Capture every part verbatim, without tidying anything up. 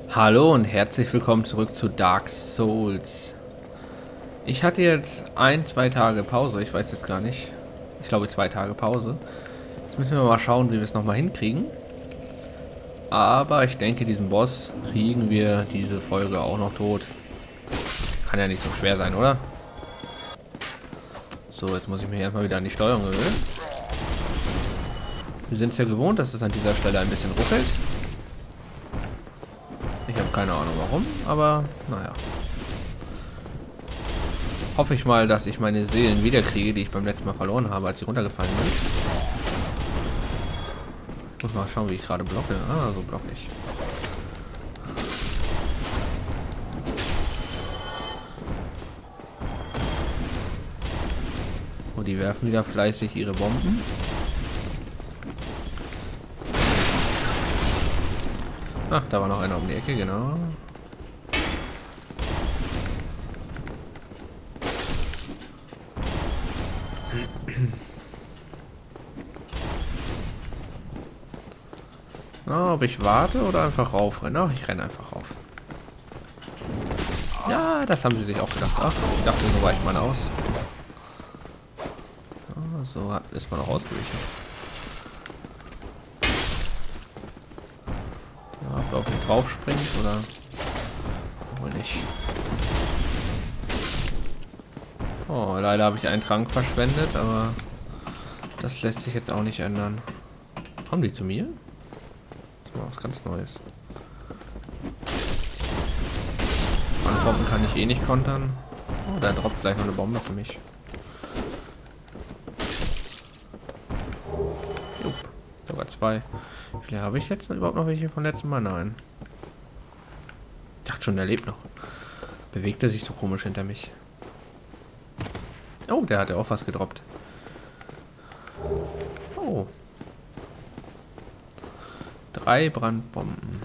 Hallo und herzlich willkommen zurück zu Dark Souls. Ich hatte jetzt ein, zwei Tage Pause, ich weiß jetzt gar nicht. Ich glaube zwei Tage Pause. Jetzt müssen wir mal schauen, wie wir es nochmal hinkriegen. Aber ich denke, diesen Boss kriegen wir diese Folge auch noch tot. Kann ja nicht so schwer sein, oder? So, jetzt muss ich mich erstmal wieder an die Steuerung gewöhnen. Wir sind es ja gewohnt, dass es an dieser Stelle ein bisschen ruckelt. Ich habe keine Ahnung warum, aber naja. Hoffe ich mal, dass ich meine Seelen wiederkriege, die ich beim letzten Mal verloren habe, als ich runtergefallen bin. Ich muss mal schauen, wie ich gerade blocke. Ah, so blocke ich. Oh, die werfen wieder fleißig ihre Bomben. Ach, da war noch einer um die Ecke, genau. Oh, ob ich warte oder einfach raufrenne? Ach, ich renne einfach rauf. Ja, das haben sie sich auch gedacht. Ach, ich dachte, so weicht man aus. Oh, so hat, ist man auch ausgewichen. Ja, ob er nicht drauf springt oder wohl nicht. Oh, leider habe ich einen Trank verschwendet, aber das lässt sich jetzt auch nicht ändern. Kommen die zu mir? Das war was ganz Neues. Meine Bomben kann ich eh nicht kontern. Oh, da droppt vielleicht noch eine Bombe für mich. Jupp, sogar zwei. Wie viele habe ich jetzt überhaupt noch welche von letztem Mal? Nein. Ich dachte schon, er lebt noch. Bewegt er sich so komisch hinter mich. Oh, der hat ja auch was gedroppt. Oh. Drei Brandbomben.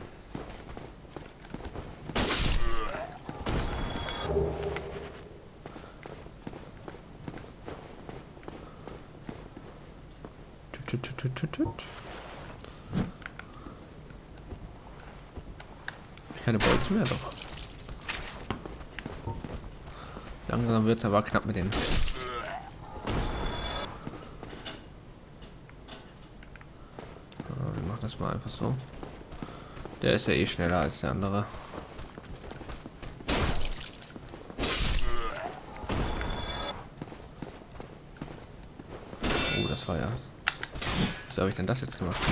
Tut, tut, tut, tut, tut. Hab ich keine Bolzen mehr? Doch. Langsam wird es aber knapp mit den. Wir machen das mal einfach so. Der ist ja eh schneller als der andere. Oh, das war ja. Wieso habe ich denn das jetzt gemacht?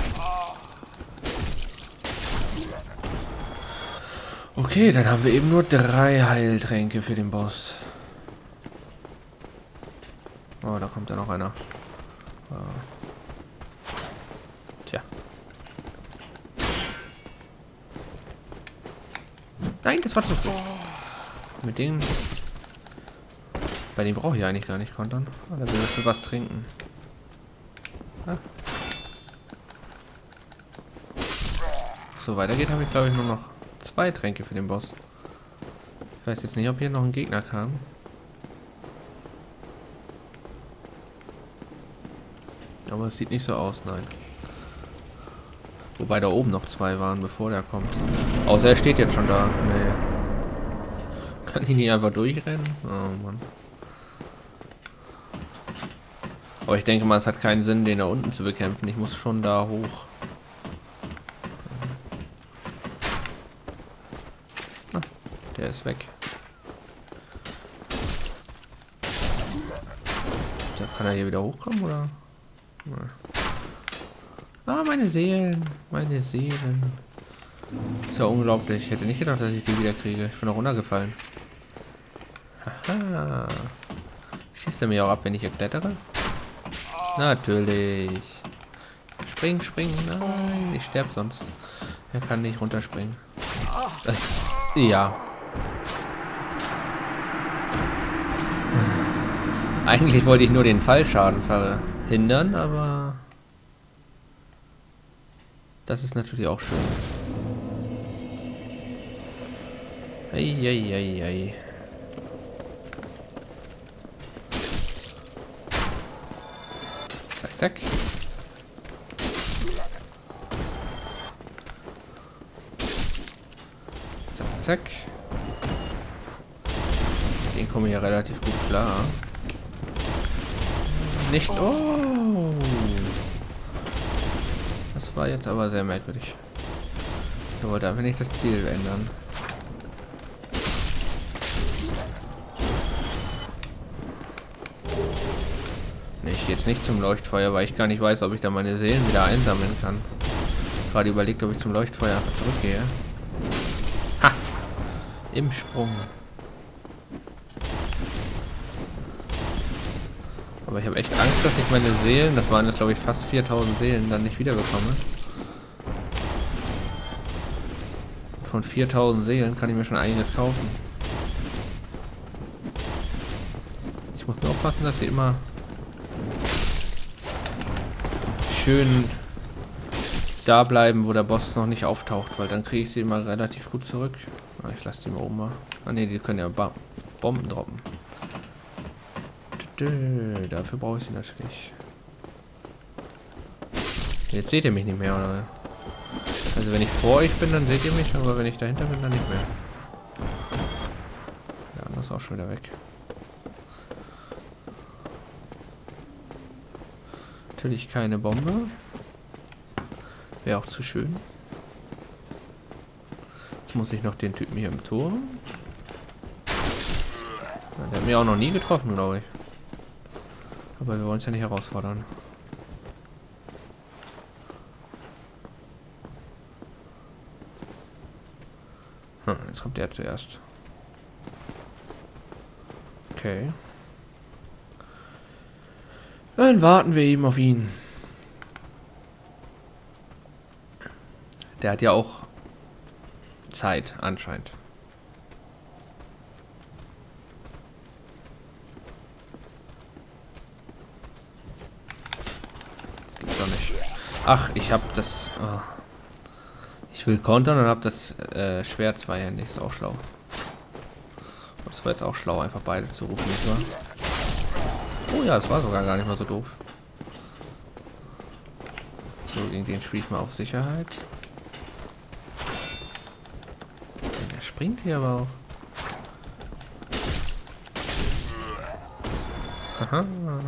Okay, dann haben wir eben nur drei Heiltränke für den Boss. Oh, da kommt ja noch einer. Oh. Tja. Nein, das war zu früh. Mit dem... Bei dem brauche ich eigentlich gar nicht kontern. Oh, da willst du was trinken. Ah. So weiter geht, habe ich glaube ich nur noch zwei Tränke für den Boss. Ich weiß jetzt nicht, ob hier noch ein Gegner kam. Aber es sieht nicht so aus, nein. Wobei da oben noch zwei waren, bevor der kommt. Außer er steht jetzt schon da. Nee. Kann ich nicht einfach durchrennen? Oh Mann. Aber ich denke mal, es hat keinen Sinn, den da unten zu bekämpfen. Ich muss schon da hoch. Ah, der ist weg. Da kann er hier wieder hochkommen, oder? Ah, meine Seelen. Meine Seelen. Ist ja unglaublich. Ich hätte nicht gedacht, dass ich die wieder kriege. Ich bin noch runtergefallen. Haha. Schießt er mich auch ab, wenn ich hier klettere? Natürlich. Spring, spring. Nein, ich sterbe sonst. Er kann nicht runterspringen. Das, ja. Eigentlich wollte ich nur den Fallschaden verhindern, aber das ist natürlich auch schön. Eieieiei. Zack, zack. zack. Den komme ich ja relativ gut klar. Nicht. Oh! Das war jetzt aber sehr merkwürdig. Ich wollte einfach nicht das Ziel ändern. Ich gehe jetzt nicht zum Leuchtfeuer, weil ich gar nicht weiß, ob ich da meine Seelen wieder einsammeln kann. Gerade überlegt, ob ich zum Leuchtfeuer einfach zurückgehe. Ha! Im Sprung. Aber ich habe echt Angst, dass ich meine Seelen, das waren jetzt glaube ich fast viertausend Seelen, dann nicht wieder bekomme. Von viertausend Seelen kann ich mir schon einiges kaufen. Ich muss nur aufpassen, dass sie immer schön da bleiben, wo der Boss noch nicht auftaucht, weil dann kriege ich sie immer relativ gut zurück. Ah, ich lasse die mal oben mal. Ah ne, die können ja ba Bomben droppen. Dö, dafür brauche ich sie natürlich. Jetzt seht ihr mich nicht mehr, oder? Also wenn ich vor euch bin, dann seht ihr mich, aber wenn ich dahinter bin, dann nicht mehr. Ja, das ist auch schon wieder weg. Natürlich keine Bombe. Wäre auch zu schön. Jetzt muss ich noch den Typen hier im Turm. Ja, der hat mir auch noch nie getroffen, glaube ich. Aber wir wollen es ja nicht herausfordern. Hm, jetzt kommt der zuerst. Okay. Dann warten wir eben auf ihn. Der hat ja auch Zeit, anscheinend. Das gibt's doch nicht. Ach, ich habe das... Oh. Ich will kontern und habe das äh, Schwert zweihändig. Ist auch schlau. Das war jetzt auch schlau, einfach beide zu rufen, nicht wahr? Oh ja, das war sogar gar nicht mal so doof. So, gegen den spiele ich mal auf Sicherheit. Der springt hier aber auch. Aha.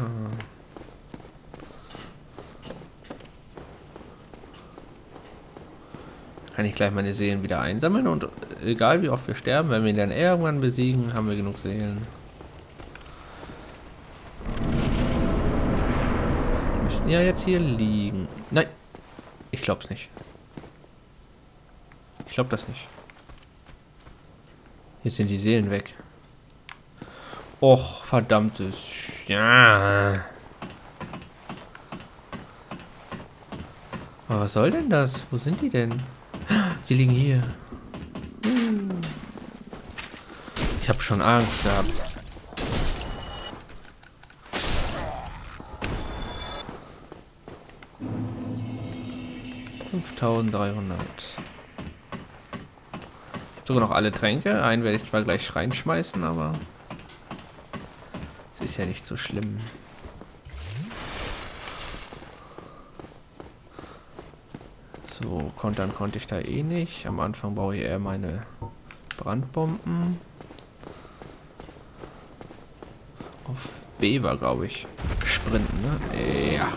Kann ich gleich meine Seelen wieder einsammeln und egal wie oft wir sterben, wenn wir ihn dann irgendwann besiegen, haben wir genug Seelen. Die müssten ja jetzt hier liegen. Nein, ich glaub's nicht. Ich glaub das nicht. Jetzt sind die Seelen weg. Och, verdammtes. Ja. Aber was soll denn das? Wo sind die denn? Sie liegen hier. Ich habe schon Angst gehabt. fünftausenddreihundert. Sogar noch alle Tränke. Einen werde ich zwar gleich reinschmeißen, aber es ist ja nicht so schlimm. So, kontern konnte ich da eh nicht. Am Anfang brauche ich eher meine Brandbomben. Auf B war, glaube ich, sprinten, ne? Ja.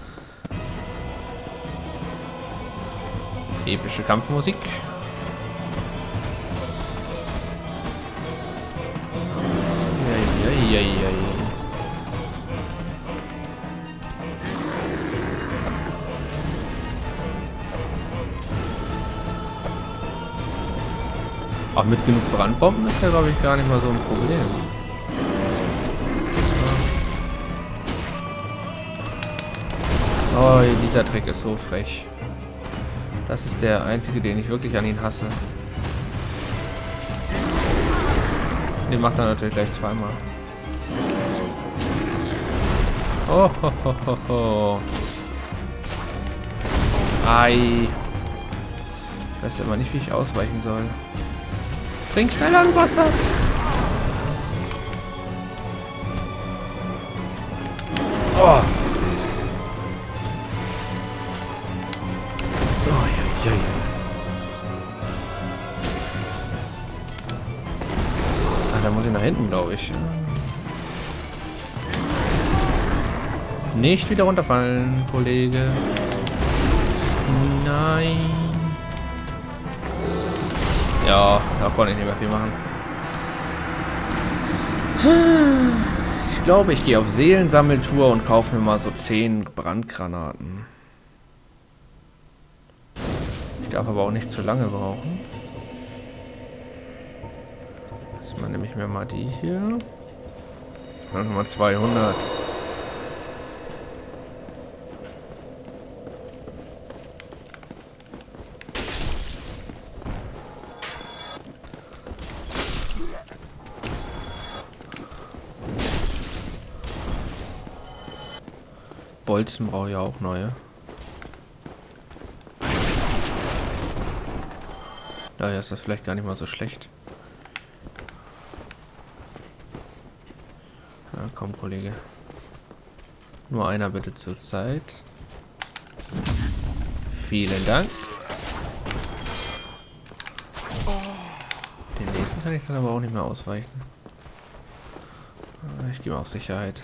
Epische Kampfmusik. Ja, ja, ja, ja. Auch mit genug Brandbomben ist ja, glaube ich, gar nicht mal so ein Problem. Oh, dieser Trick ist so frech. Das ist der einzige, den ich wirklich an ihn hasse. Den macht er natürlich gleich zweimal. Oh, ho, ho, ho, ho. Ei. Ich weiß immer nicht, wie ich ausweichen soll. Trink schneller, du Bastard! Oh! Oh, ja, ja, ja. da muss ich nach hinten, glaube ich. Nicht wieder runterfallen, Kollege. Nein. Ja, da konnte ich nicht mehr viel machen. Ich glaube, ich gehe auf Seelensammeltour und kaufe mir mal so zehn Brandgranaten. Ich darf aber auch nicht zu lange brauchen. Erstmal nehme ich mir mal die hier. Dann nochmal zweihundert. Bolzen brauche ich auch neue. Daher ist das vielleicht gar nicht mal so schlecht. Ja, komm, Kollege. Nur einer bitte zur Zeit. Vielen Dank. Den nächsten kann ich dann aber auch nicht mehr ausweichen. Ich gehe mal auf Sicherheit.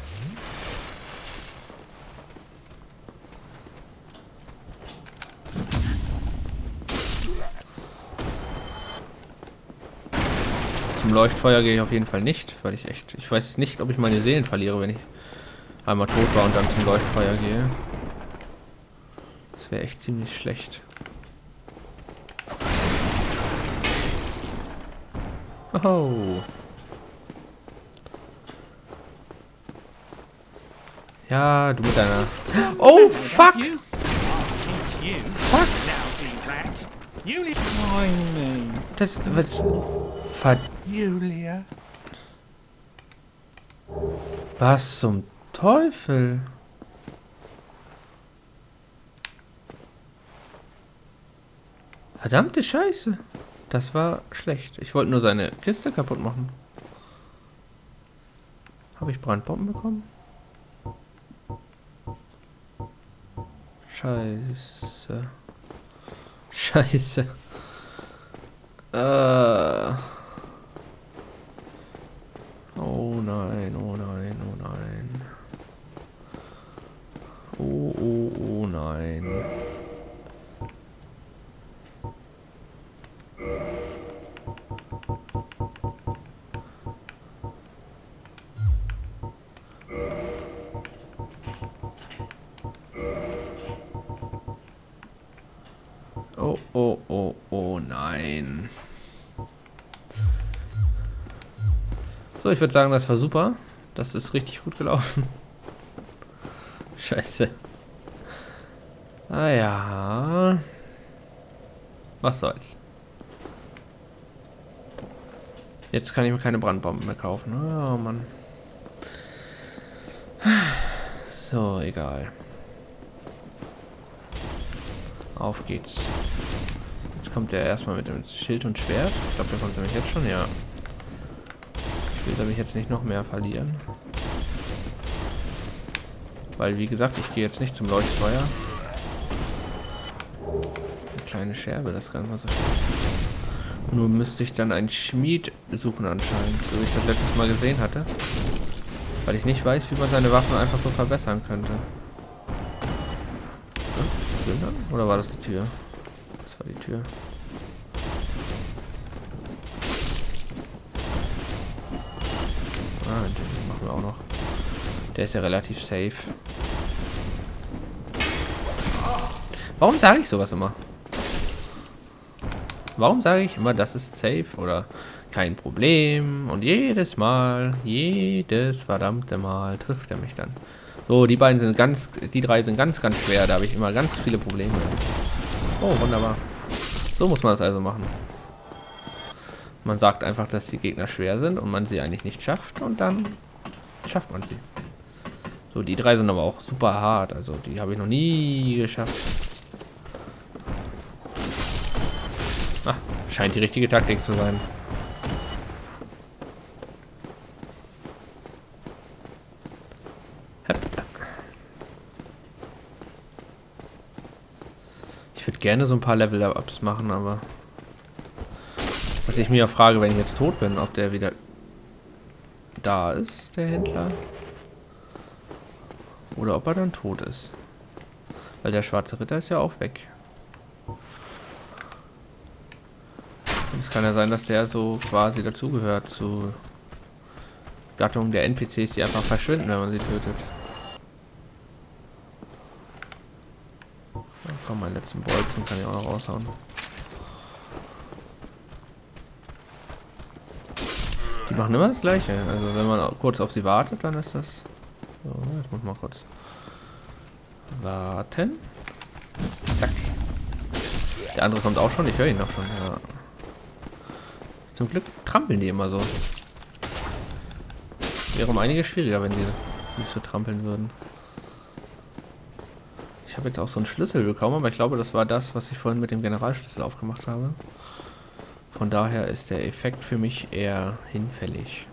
Zum Leuchtfeuer gehe ich auf jeden Fall nicht, weil ich echt... Ich weiß nicht, ob ich meine Seelen verliere, wenn ich einmal tot war und dann zum Leuchtfeuer gehe. Das wäre echt ziemlich schlecht. Oh. Ja, du mit deiner... Oh, fuck! Fuck! Das... Was... Ver... Julia. Was zum Teufel? Verdammte Scheiße. Das war schlecht. Ich wollte nur seine Kiste kaputt machen. Habe ich Brandbomben bekommen? Scheiße. Scheiße. Äh... Oh nein, oh nein, oh nein. Oh, oh, oh nein. Oh, oh, oh, oh nein. So, ich würde sagen, das war super. Das ist richtig gut gelaufen. Scheiße. Ah ja. Was soll's. Jetzt kann ich mir keine Brandbomben mehr kaufen. Oh Mann. So, egal. Auf geht's. Jetzt kommt er erstmal mit dem Schild und Schwert. Ich glaube, der kommt nämlich jetzt schon, ja. Ich will mich jetzt nicht noch mehr verlieren. Weil, wie gesagt, ich gehe jetzt nicht zum Leuchtfeuer. Eine kleine Scherbe, das kann man so schön. Nur müsste ich dann einen Schmied suchen anscheinend, so wie ich das letztes Mal gesehen hatte. Weil ich nicht weiß, wie man seine Waffen einfach so verbessern könnte. Oder war das die Tür? Das war die Tür. Ah, den machen wir auch noch. Der ist ja relativ safe. Warum sage ich sowas immer? Warum sage ich immer, das ist safe oder kein Problem? Und jedes Mal, jedes verdammte Mal trifft er mich dann. So, die beiden sind ganz, die drei sind ganz, ganz schwer. Da habe ich immer ganz viele Probleme. Oh, wunderbar. So muss man das also machen. Man sagt einfach, dass die Gegner schwer sind und man sie eigentlich nicht schafft und dann schafft man sie. So, die drei sind aber auch super hart. Also, die habe ich noch nie geschafft. Ah, scheint die richtige Taktik zu sein. Ich würde gerne so ein paar Level-Ups machen, aber was ich mir ja frage, wenn ich jetzt tot bin, ob der wieder da ist, der Händler. Oder ob er dann tot ist. Weil der schwarze Ritter ist ja auch weg. Und es kann ja sein, dass der so quasi dazugehört zu Gattung der N P Cs, die einfach verschwinden, wenn man sie tötet. Ja, komm, meinen letzten Bolzen kann ich auch noch raushauen. Die machen immer das Gleiche. Also wenn man kurz auf sie wartet, dann ist das... So, jetzt muss man kurz warten. Zack. Der andere kommt auch schon. Ich höre ihn auch schon. Ja. Zum Glück trampeln die immer so. Wäre um einiges schwieriger, wenn die nicht so trampeln würden. Ich habe jetzt auch so einen Schlüssel bekommen, aber ich glaube, das war das, was ich vorhin mit dem Generalschlüssel aufgemacht habe. Von daher ist der Effekt für mich eher hinfällig.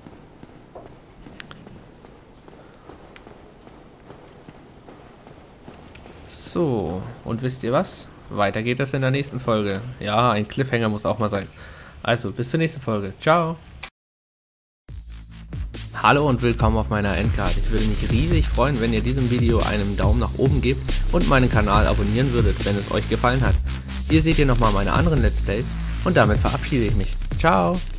So, und wisst ihr was? Weiter geht es in der nächsten Folge. Ja, ein Cliffhanger muss auch mal sein. Also, bis zur nächsten Folge. Ciao! Hallo und willkommen auf meiner Endcard. Ich würde mich riesig freuen, wenn ihr diesem Video einen Daumen nach oben gebt und meinen Kanal abonnieren würdet, wenn es euch gefallen hat. Hier seht ihr nochmal meine anderen Let's Plays und damit verabschiede ich mich. Ciao!